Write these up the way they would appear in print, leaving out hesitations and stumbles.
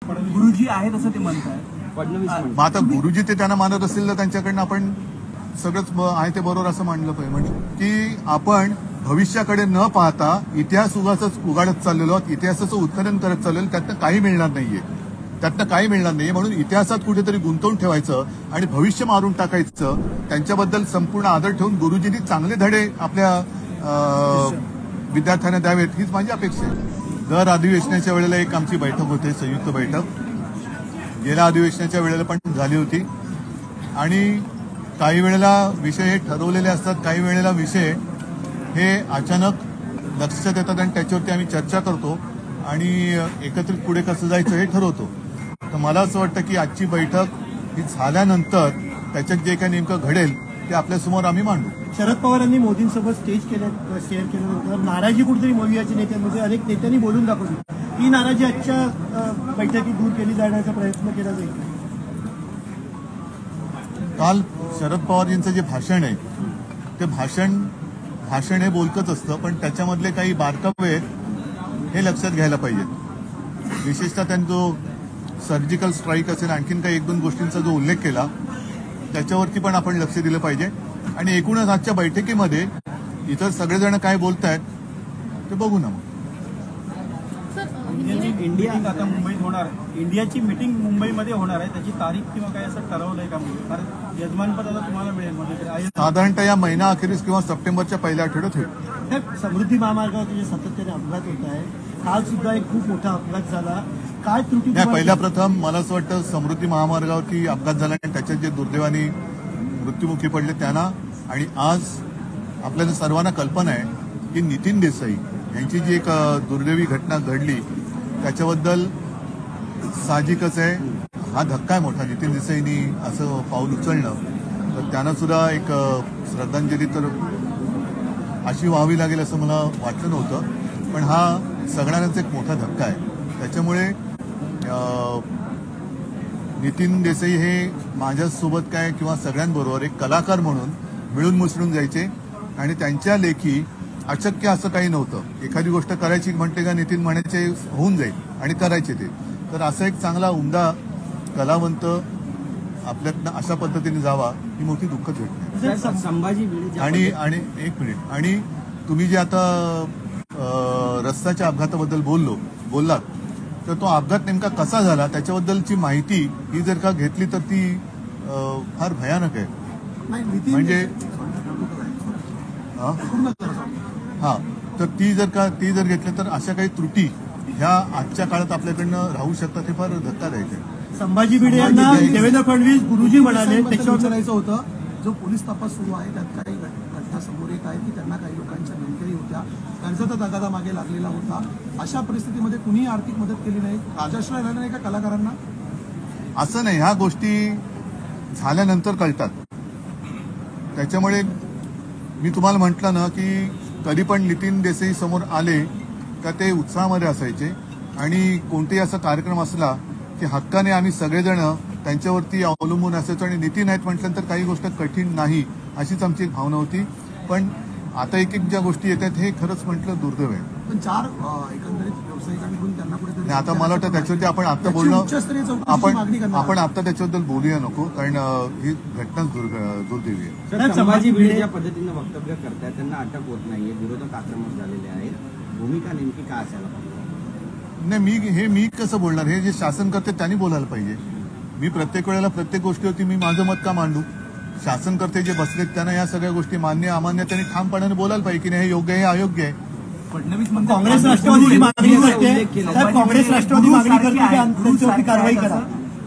गुरुजी आहेत असं ते म्हणतात फडणवीस. मग आता गुरुजी ते त्यांना मानत असतील तर त्यांच्याकडनं आपण सगळंच आहे ते बरोबर असं मानलं पाहिजे. म्हणजे की आपण भविष्याकडे न पाहता इतिहास उगाडत चाललेलो आहोत, इतिहासाचं उत्खनन करत चाललेलो, त्यातनं काही मिळणार नाहीये. म्हणून इतिहासात कुठेतरी गुंतवून ठेवायचं आणि भविष्य मारून टाकायचं. त्यांच्याबद्दल संपूर्ण आदर ठेवून गुरुजींनी चांगले धडे आपल्या विद्यार्थ्यांना द्यावेत हीच माझी अपेक्षा आहे. दर अधिवेशनाच्या वेळेला एक आमची बैठक होते, संयुक्त बैठक. गेल्या अधिवेशनाच्या वेळेला पण झाली होती. आणि काही वेळेला विषय हे ठरवलेले असतात, काही वेळेला विषय हे अचानक लक्षात येतात आणि त्याच्यावरती आम्ही चर्चा करतो आणि एकत्रित पुढे कसं जायचं हे ठरवतो. तर मला असं वाटतं की आजची बैठक ही झाल्यानंतर त्याच्यात जे काही नेमकं घडेल ते आपल्यासमोर आम्ही मांडू. शरद पवारांनी मोदींसोबत शेअर केल्यानंतर नाराजी कुठेतरी मोदींच्या नेत्यांमध्ये अनेक नेत्यांनी बोलून दाखवली. ही नाराजी आजच्या बैठकीत दूर केली जाण्याचा प्रयत्न केला जाईल. काल शरद पवारजींचं जे भाषण आहे ते भाषण हे बोलकच असतं, पण त्याच्यामधले काही बारकावे हे लक्षात घ्यायला पाहिजेत. विशेषतः त्यांनी जो सर्जिकल स्ट्राईक असेल, आणखीन काही एक दोन गोष्टींचा जो उल्लेख केला त्याच्यावरती पण आपण लक्ष दिलं पाहिजे. आणि एकूणच आजच्या बैठकीमध्ये इतर सगळेजण काय बोलतायत ते बघू ना. मग इंडिया आता मुंबईत होणार, इंडियाची मीटिंग मुंबईमध्ये होणार आहे, त्याची तारीख किंवा काय असं ठरवलंय का? कारण यजमानपद आता तुम्हाला मिळेल म्हणजे साधारणतः या महिना अखेरीस किंवा सप्टेंबरच्या पहिल्या आठवड्यात होईल. समृद्धी महामार्गावर जे सातत्याने अपघात होत आहे, काल सुद्धा एक खूप मोठा अपघात झाला, काय त्रुटी? पहिल्या प्रथम मला असं वाटतं समृद्धी महामार्गावरती अपघात झाला आणि त्याच्यात जे दुर्दैवाने मृत्युमुखी पडले त्यांना, आणि आज आपल्याला सर्वांना कल्पना आहे की नितीन देसाई यांची जी एक दुर्दैवी घटना घडली त्याच्याबद्दल साहजिकच आहे हा धक्का आहे मोठा. नितीन देसाईंनी असं पाऊल उचलणं, तर त्यांना सुद्धा एक श्रद्धांजली तर अशी व्हावी लागेल असं मला वाटलं नव्हतं, पण हा सगळ्यांनाच एक मोठा धक्का आहे. त्याच्यामुळे नितीन देसाई हे माझ्यासोबत काय किंवा सगळ्यांबरोबर एक कलाकार म्हणून मिळून मिसळून जायचे आणि त्यांच्या लेखी अशक्य असं काही नव्हतं. एखादी गोष्ट करायची म्हटले का नितीन म्हणायचे होऊन जाईल आणि करायचे ते. तर असा एक चांगला उमदा कलावंत आपल्यातनं अशा पद्धतीने जावा ही मोठी दुःखद घटना आहे. संभाजी आणि एक मिनिट, आणि तुम्ही जे आता रस्त्याच्या अपघाताबद्दल बोललात तर तो अपघात नेमका कसा झाला त्याच्याबद्दलची माहिती ही जर का घेतली तर ती फार भयानक आहे. म्हणजे तर ती जर घेतली तर अशा काही त्रुटी ह्या आजच्या काळात आपल्याकडनं राहू शकतात, हे फार धक्कादायक आहे. संभाजी भिडे यांना देवेंद्र फडणवीस गुरुजी म्हणाले, त्याच्यावर विचारायचं होतं. जो पोलीस तपास सुरू आहे त्यात काही घटना समोर येत आहेत की त्यांना काही लोकांच्या नोंदणी होत्या, कर्जाचा तगादा मागे लागलेला होता. अशा परिस्थितीमध्ये कुणीही आर्थिक मदत केली नाही, राजाश्रय आला नाही का कलाकारांना? असं नाही, ह्या गोष्टी झाल्यानंतर कळतात. त्याच्यामुळे मी तुम्हाला म्हटलं ना की कधी पण नितीन देसाई समोर आले का ते उत्साहामध्ये असायचे आणि कोणतेही असा कार्यक्रम असला की हक्काने आम्ही सगळेजण त्यांच्यावरती अवलंबून असायचो आणि नितीन आहेत म्हटल्यानंतर काही गोष्ट कठीण नाही अशीच आमची एक भावना होती. पण आता एक ज्या गोष्टी येतात हे खरंच म्हटलं दुर्दैव आहे. पण चार एकंदरीत व्यावसायिकांकडून त्यांना कुठेतरी आता मला वाटतं त्याच्यावरती आपण आता बोलणं आपण आता त्याच्याबद्दल बोलूया नको, कारण ही घटनाच दुर्दैवी आहे. संभाजी भिडे ज्या पद्धतीनं वक्तव्य करतात त्यांना अटक होत नाहीये, विरोधक आक्रमक झालेले आहेत, भूमिका नेमकी काय असायला पाहिजे? नाही, मी कसं बोलणार? हे जे शासन करते त्यांनी बोलायला पाहिजे. मी प्रत्येक वेळेला प्रत्येक गोष्टीवरती मी माझं मत का मांडू? शासन करते जे बसलेत त्यांना या सगळ्या गोष्टी मान्य अमान्य त्यांनी ठामपणाने बोलायला पाहिजे की नाही हे योग्य आहे, हे अयोग्य आहे. फडणवीस काँग्रेस राष्ट्रवादी मागणी करते, काँग्रेस राष्ट्रवादी मागणी करते की त्यांच्यावरती कारवाई करा.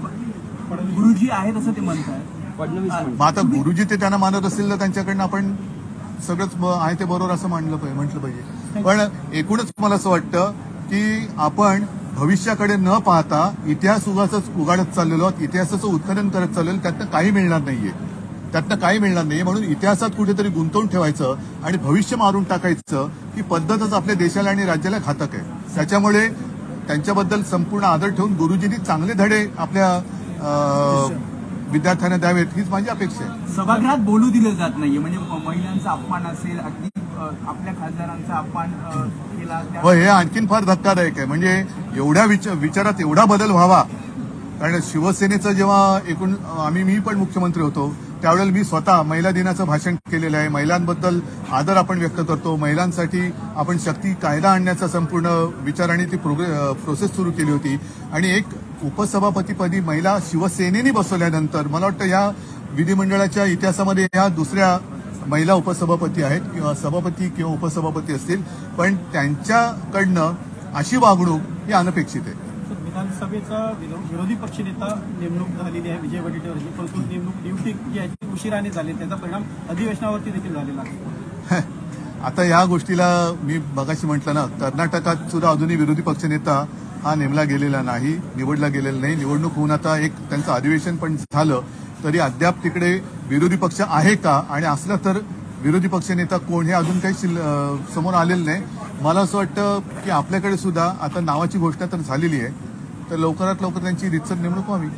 गुरुजी आहेत असं ते म्हणतात फडणवीस. मग आता गुरुजी ते त्यांना मानत असतील तर त्यांच्याकडनं आपण सगळंच आहे ते बरोबर असं म्हटलं पाहिजे. पण एकूणच मला असं वाटतं की आपण भविष्याकडे न पाहता इतिहास उगाडत चाललेलो आहोत, इतिहासाचं उत्खनन करत चाललेलो, त्यातनं काही मिळणार नाहीये. म्हणून इतिहासात कुठेतरी गुंतवून ठेवायचं आणि भविष्य मारून टाकायचं ही पद्धतच आपल्या देशाला आणि राज्याला घातक आहे. त्याच्यामुळे त्यांच्याबद्दल संपूर्ण आदर ठेवून गुरुजींनी चांगले धडे आपल्या विद्यार्थ्यांना द्यावेत हीच माझी अपेक्षा आहे. सभागृहात बोलू दिलं जात नाहीये, म्हणजे महिलांचा अपमान असेल, अगदी आपल्या खासदारांचा अपमान केला हो, हे आणखीन फार धक्कादायक आहे. म्हणजे एवढ्या विचारात एवढा बदल व्हावा. कारण शिवसेनेचं जेव्हा मी पण मुख्यमंत्री होतो त्यावेळेला मी स्वतः महिला दिनाचं भाषण केलेलं आहे. महिलांबद्दल आदर आपण व्यक्त करतो. महिलांसाठी आपण शक्ती कायदा आणण्याचा संपूर्ण विचार आणि ती प्रोसेस सुरू केली होती. आणि एक उपसभापतीपदी महिला शिवसेनेने बसवल्यानंतर मला वाटतं या विधिमंडळाच्या इतिहासामध्ये ह्या दुसऱ्या महिला उपसभापती आहेत किंवा सभापती किंवा उपसभापती असतील. पण त्यांच्याकडनं अशी वागणूक ही अनपेक्षित आहे. विधानसभेचा विरोधी पक्षनेता नेमणूक झालेली आहे विजय वडेट्टीवारची, परंतु नेमणूक ड्युटी जी आहे ती उशिराने झाली, त्याचा परिणाम अधिवेशनावरती देखील झालेला आहे. आता या गोष्टीला मी मगाशी म्हटलं ना, कर्नाटकात सुद्धा अजूनही विरोधी पक्षनेता हा नेमला गेलेला नाही, निवडला गेलेला नाही. निवडणूक होऊन आता एक त्यांचं अधिवेशन पण झालं तरी अद्याप तिकडे विरोधी पक्ष आहे का आणि असला तर विरोधी पक्षनेता कोण हे अजून काही समोर आलेलं नाही. मला असं वाटतं की आपल्याकडे सुद्धा आता नावाची घोषणा तर झालेली आहे, तर लवकरात लवकर त्यांची रीतसर नेमणूक व्हावी.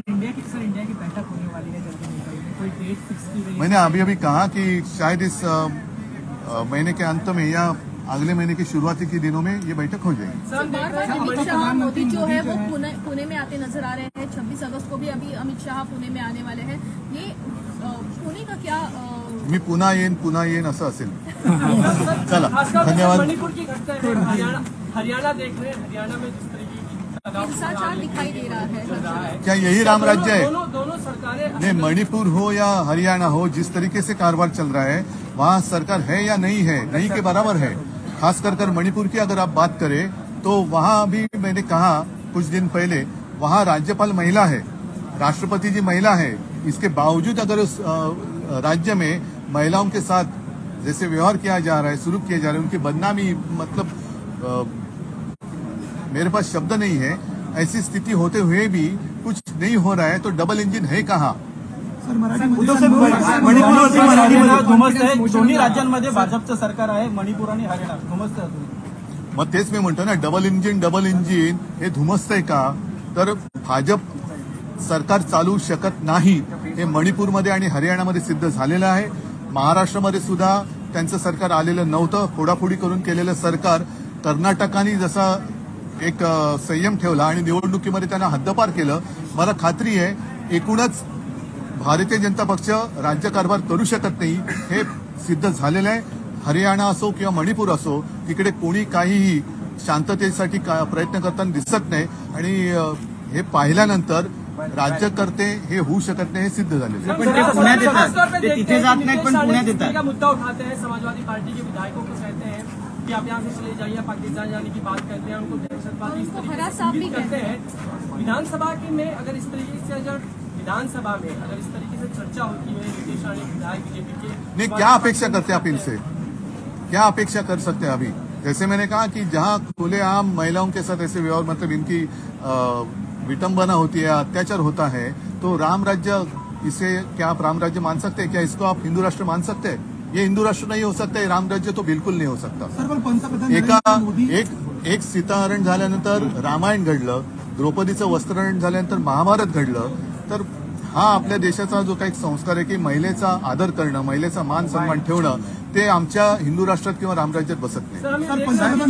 मैंने अभी कहा कि शायद इस महीने के अंत में या अगले महीने की शुरुआती के दिनों में ये बैठक हो जाएगी. अमित शाह मोदी जो है वो पुणे में आते नजर आ रहे हैं. 26 अगस्त को भी अभी अमित शाह पुणे में आने वाले हैं. ये पुणे का क्या मी पुन्हा येईन असं असेल. चला, धन्यवाद. मणिपुर की घटना है, हरियाणा देख रहे हैं. हरियाणा में जिस तरीके की हिंसाचार दिखाई दे रहा है, क्या यही राम राज्य है? दोनों सरकारें नहीं, मणिपुर हो या हरियाणा हो, जिस तरीके से कारोबार चल रहा है वहाँ सरकार है या नहीं है, नहीं के बराबर है. खास कर मणिपुर की अगर आप बात करें तो वहाँ भी मैंने कहा कुछ दिन पहले, वहाँ राज्यपाल महिला है, राष्ट्रपति जी महिला है. इसके बावजूद अगर उस राज्य में महिलाओं के साथ जैसे व्यवहार किया जा रहा है, शुरू किया जा रहा है, उनकी बदनामी, मतलब मेरे पास शब्द नहीं है. ऐसी स्थिति होते हुए भी कुछ नहीं हो रहा है तो डबल इंजिन है कहाँ? सर मराठी मणिपूरवरती मराठीमध्ये धुमस्त आहे. दोन्ही राज्यांमध्ये भाजपचं सरकार आहे, मणिपूर आणि हरियाणा धुमस्त आहे. मग तेच मी म्हणतो ना, डबल इंजिन हे धुमस्त आहे का? तर भाजप सरकार चालू शकत नाही हे मणिपूरमध्ये आणि हरियाणामध्ये सिद्ध झालेलं आहे. महाराष्ट्रामध्ये सुद्धा त्यांचं सरकार आलेलं नव्हतं. फोडाफोडी करून केलेलं सरकार. कर्नाटकाने जसा एक संयम ठेवला आणि निवडणुकीमध्ये त्यांना हद्दपार केलं. मला खात्री आहे एकूणच भारतीय जनता पक्ष राज्यकारभार करू शकत नाही हे सिद्ध झालेलं आहे. हरियाणा असो किंवा मणिपूर असो, तिकडे कोणी काहीही शांततेसाठी प्रयत्न करताना दिसत नाही. आणि हे पाहिल्यानंतर राज्यकर्ते हे होऊ शकत नाही हे सिद्ध झालेलं आहे. तिथे जात नाहीत पण पुण्यात येतात. मुद्दा उठाते हैं, समाजवादी पार्टी के विधायकों को कहते हैं कि आप यहाँ से चले जाइए, पाकिस्तान जाने की बात करते हैं, उनको दहशतवादी इस तरीके से करते हैं. विधानसभा की में अगर इस तरीके से विधानसभा में अगर इस तरीके से चर्चा होती है, नीतीश राणे विधायक बीजेपी के नहीं, क्या अपेक्षा करते हैं आप इनसे? क्या अपेक्षा कर सकते हैं अभी? जैसे मैंने कहा कि जहां खुलेआम महिलाओं के साथ ऐसे व्यवहार, मतलब इनकी विटंबना होती है, अत्याचार होता है, तो राम राज्य, इसे क्या आप राम राज्य मान सकते हैं? क्या इसको आप हिंदू राष्ट्र मान सकते हैं? ये हिंदू राष्ट्र नहीं हो सकता है, राम राज्य तो बिल्कुल नहीं हो सकता. सर पण पंतप्रधान एक सीताहरण झाल्यानंतर रामायण घडलं, द्रौपदीचं वस्त्रहरण झाल्यानंतर महाभारत घडलं. तर हा आपल्या देशाचा जो काही संस्कार आहे की महिलेचा आदर करणं, महिलेचा मान सन्मान ठेवणं, ते आमच्या हिंदू राष्ट्रात किंवा रामराज्यात बसत नाही. सर पंतप्रधान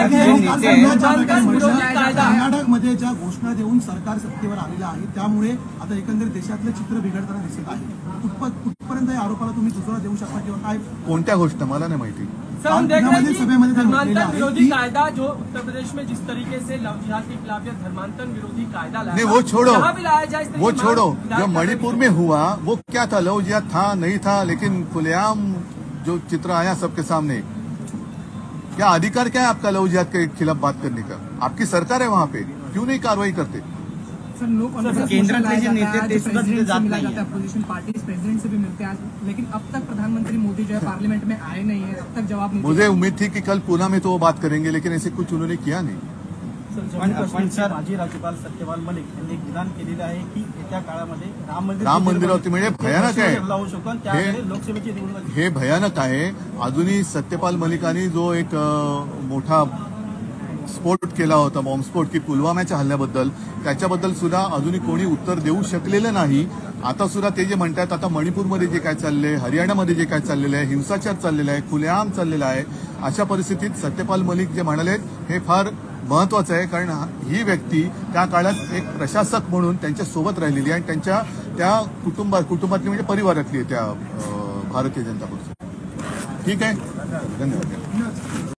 नरेंद्र मोदी कर्नाटकमध्ये ज्या घोषणा देऊन सरकार सत्तेवर आलेलं आहे त्यामुळे आता एकंदरीत देशातलं चित्र बिघडताना दिसत आहे. कुठपर्यंत या आरोपाला तुम्ही दुजोरा देऊ शकता किंवा काय? कोणत्या गोष्ट मला नाही माहिती. सर हम देख रहे हैं कि धर्मांतरण विरोधी कायदा जो उत्तर प्रदेश में जिस तरीके से लव जिहाद के खिलाफ या धर्मांतरण विरोधी कायदा लाया, नहीं वो छोड़ो, जहाँ भी लाया जाए वो छोड़ो. जो मणिपुर में हुआ वो क्या था? लव जिहाद था नहीं था, लेकिन खुलेआम जो चित्र आया सबके सामने, क्या अधिकार क्या है आपका लव जिहाद के खिलाफ बात करने का? आपकी सरकार है वहां पे, क्यों नहीं कार्रवाई करते? केंद्रातले जे नेते ते सुद्धा तिथे जात नाही. अपोजिशन पार्टीज प्रेसिडेंट से भी मिलते हैं, लेकिन अब तक प्रधानमंत्री मोदी जो है पार्लियामेंट में आए नहीं है, अब तक जवाब नहीं. मुझे उम्मीद थी कि कल पुणे में तो वो बात करेंगे, लेकिन ऐसे कुछ उन्होंने किया नहीं. जम्मू काश्मीरचे माजी राज्यपाल सत्यपाल मलिक यांनी एक विधान केलेलं आहे की येत्या काळामध्ये राम मंदिरावरती म्हणजे भयानक आहे होऊ शकतो आणि त्याकडे लोकसभेची निवडणूक. हे भयानक आहे. अजूनही सत्यपाल मलिकांनी जो एक मोठा स्फोट केला होता, बॉम्बस्फोट की पुलवामाच्या हल्ल्याबद्दल, त्याच्याबद्दल सुद्धा अजूनही कोणी उत्तर देऊ शकलेलं नाही. आता सुद्धा ते जे म्हणतात, आता मणिपूरमध्ये जे काय चाललंय, हरियाणामध्ये जे काय चाललेलं आहे, हिंसाचार चाललेला आहे, खुलेआम चाललेला आहे, अशा परिस्थितीत सत्यपाल मलिक जे म्हणाले हे फार महत्वाचं आहे. कारण ही व्यक्ती त्या काळात एक प्रशासक म्हणून त्यांच्या सोबत राहिलेली आहे आणि त्यांच्या त्या कुटुंबातली म्हणजे परिवारातली त्या भारतीय जनता पक्ष. ठीक आहे, धन्यवाद.